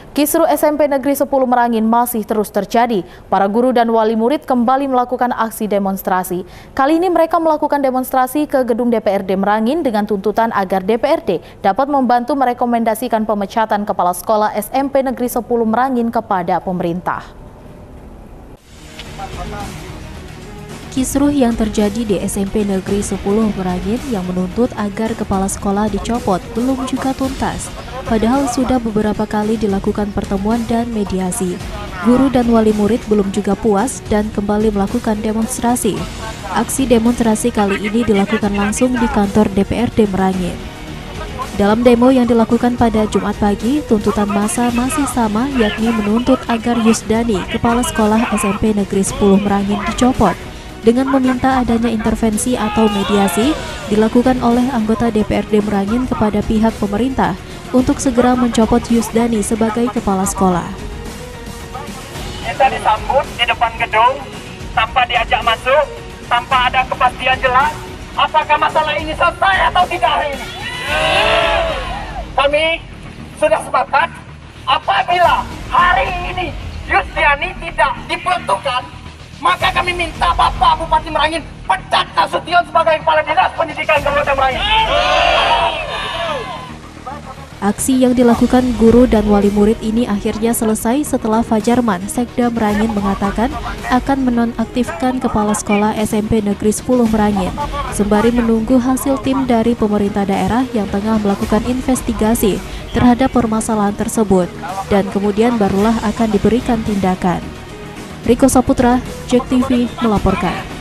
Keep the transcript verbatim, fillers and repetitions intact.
Kisruh S M P Negeri sepuluh Merangin masih terus terjadi. Para guru dan wali murid kembali melakukan aksi demonstrasi. Kali ini mereka melakukan demonstrasi ke gedung D P R D Merangin dengan tuntutan agar D P R D dapat membantu merekomendasikan pemecatan kepala sekolah S M P Negeri sepuluh Merangin kepada pemerintah. Kisruh yang terjadi di S M P Negeri sepuluh Merangin yang menuntut agar kepala sekolah dicopot belum juga tuntas. Padahal sudah beberapa kali dilakukan pertemuan dan mediasi. Guru dan wali murid belum juga puas dan kembali melakukan demonstrasi. Aksi demonstrasi kali ini dilakukan langsung di kantor D P R D Merangin. Dalam demo yang dilakukan pada Jumat pagi, tuntutan massa masih sama, yakni menuntut agar Yusdani, kepala sekolah S M P Negeri sepuluh Merangin, dicopot dengan meminta adanya intervensi atau mediasi dilakukan oleh anggota D P R D Merangin kepada pihak pemerintah untuk segera mencopot Yusdani sebagai kepala sekolah. Kita disambut di depan gedung tanpa diajak masuk, tanpa ada kepastian jelas apakah masalah ini selesai atau tidak hari ini. Kami sudah sepakat apabila hari ini Yusdani tidak diperuntukkan, maka kami minta Bapak Bupati Merangin pecat Nasution sebagai Kepala Dinas Pendidikan Kabupaten Merangin. Aksi yang dilakukan guru dan wali murid ini akhirnya selesai setelah Fajarman, Sekda Merangin, mengatakan akan menonaktifkan kepala sekolah S M P Negeri sepuluh Merangin, sembari menunggu hasil tim dari pemerintah daerah yang tengah melakukan investigasi terhadap permasalahan tersebut, dan kemudian barulah akan diberikan tindakan. Riko Saputra, Jek T V melaporkan.